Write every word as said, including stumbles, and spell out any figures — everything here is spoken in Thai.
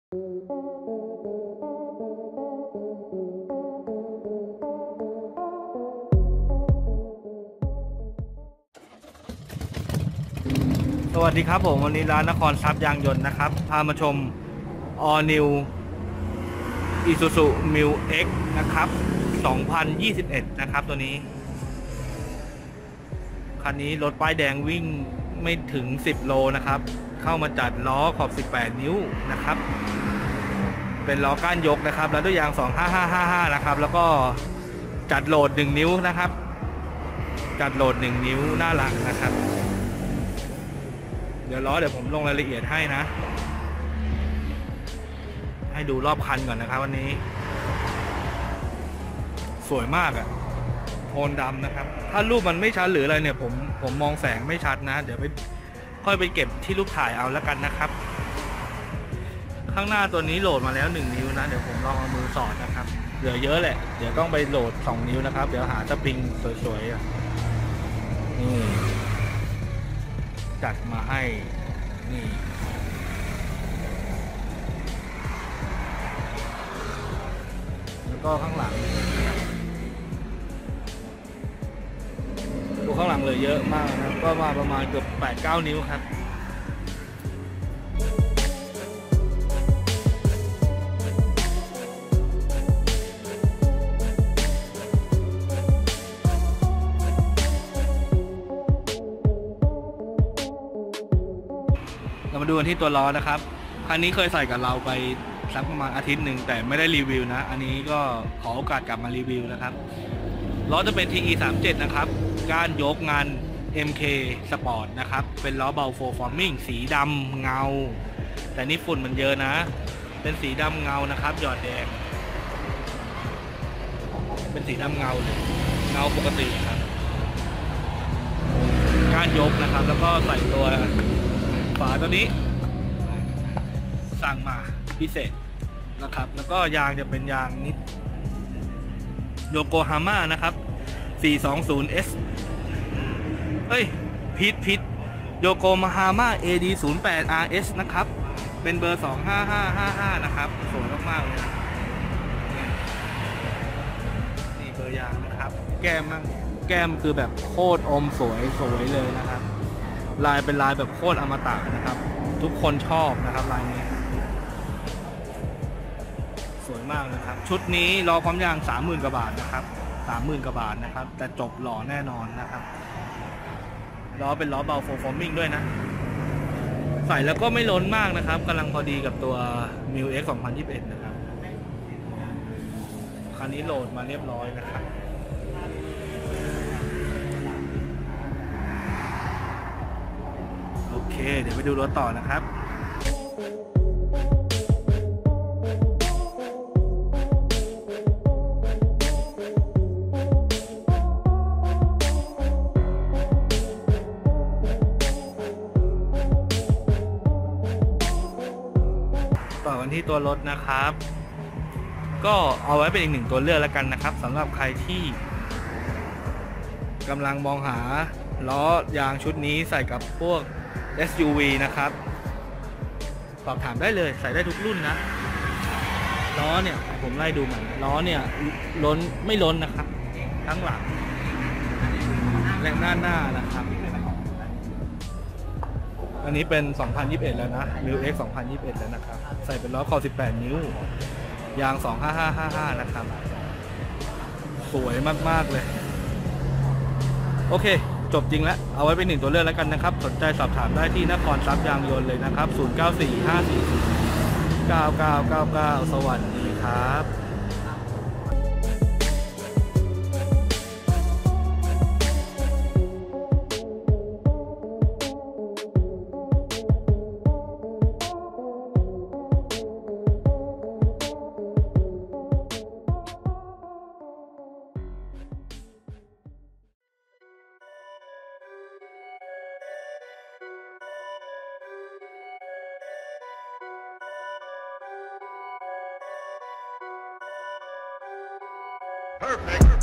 สวัสดีครับผมวันนี้ร้านนครทรัพย์ยางยนต์นะครับพามาชม All New Isuzu Mil X นะครับสองพันยี่สิบเอ็ดนะครับตัวนี้คันนี้รถป้ายแดงวิ่งไม่ถึงสิบโลนะครับเข้ามาจัดล้อขอบสิบแปดนิ้วนะครับเป็นล้อก้านยกนะครับแล้วด้วยยางสองห้าห้าห้าห้านะครับแล้วก็จัดโหลดหนึ่งนิ้วนะครับจัดโหลดหนึ่งนิ้วหน้าหลังนะครับเดี๋ยวล้อเดี๋ยวผมลงรายละเอียดให้นะให้ดูรอบคันก่อนนะครับวันนี้สวยมากอะโทนดำนะครับถ้ารูปมันไม่ชัดหรืออะไรเนี่ยผมผมมองแสงไม่ชัดนะเดี๋ยวไปค่อยไปเก็บที่รูปถ่ายเอาแล้วกันนะครับข้างหน้าตัวนี้โหลดมาแล้วหนึ่งนิ้วนะเดี๋ยวผมลองเอามือสอดนะครับเหลือเยอะแหละเดี๋ยวต้องไปโหลดสองนิ้วนะครับเดี๋ยวหาสปริงสวยๆนี่จัดมาให้นี่แล้วก็ข้างหลังดูข้างหลังเลยเยอะมากนะครับก็มาประมาณเกือบ แปดเก้า นิ้วครับเรามาดูกันที่ตัวล้อนะครับคันนี้เคยใส่กับเราไปสักประมาณอาทิตย์หนึ่งแต่ไม่ได้รีวิวนะอันนี้ก็ขอโอกาสกลับมารีวิวนะครับล้อจะเป็น ที อี สามสิบเจ็ด นะครับก้านยกงาน เอ็ม เค Sport นะครับเป็นล้อเบาโฟร์ฟอร์มิ่งสีดำเงาแต่นี่ฝุ่นมันเยอะนะเป็นสีดำเงานะครับหยอดแดงเป็นสีดำเงาเลยเงาปกติครับก้านยกนะครับแล้วก็ใส่ตัวฝาตัวนี้สั่งมาพิเศษนะครับแล้วก็ยางจะเป็นยางนิดโยโกฮาม่านะครับสี่สองศูนย์ เอส เอ้ยพิษพิษโยโกฮาม่า เอ ดี ศูนย์แปด อาร์ เอส นะครับเป็นเบอร์สองห้าห้าห้าห้านะครับสวยมากๆเลยนี่เบอร์ยางนะครับแก้มมั่งแก้มคือแบบโคตรอมสวยสวยเลยนะครับลายเป็นลายแบบโคตรอมตะนะครับทุกคนชอบนะครับลายนี้สวยมากนะครับชุดนี้ล้อพร้อมยาง สามหมื่น กว่าบาทนะครับ สามหมื่น กว่าบาทนะครับแต่จบหล่อแน่นอนนะครับล้อเป็นล้อเบาโฟร์ฟอร์มิ่งด้วยนะใส่แล้วก็ไม่ล้นมากนะครับกำลังพอดีกับตัว Mil X สองพันยี่สิบเอ็ดนะครับคันนี้โหลดมาเรียบร้อยนะครับโอเคเดี๋ยวไปดูรถต่อนะครับต่อกันที่ตัวรถนะครับก็เอาไว้เป็นอีกหนึ่งตัวเลือกแล้วกันนะครับสำหรับใครที่กำลังมองหาล้อยางชุดนี้ใส่กับพวก เอส ยู วี นะครับสอบถามได้เลยใส่ได้ทุกรุ่นนะล้อเนี่ยผมไล่ดูมันล้อเนี่ยล้นไม่ล้นนะครับทั้งหลังแรงด้านหน้านะครับอันนี้เป็นสองพันยี่สิบเอ็ดแล้วนะ Mil X สองพันยี่สิบเอ็ดแล้วนะครับใส่เป็นล้อขอบสิบแปดนิ้วยางสองห้าห้าห้าห้านะครับสวยมากๆเลยโอเคจบจริงแล้วเอาไว้เป็นหนึ่งตัวเลือกแล้วกันนะครับสนใจสอบถามได้ที่นครทรัพย์ยางยนต์เลยนะครับศูนย์ เก้า สี่ ห้า สี่ สี่ เก้า เก้า เก้า เก้าสวัสดีครับ Perfect.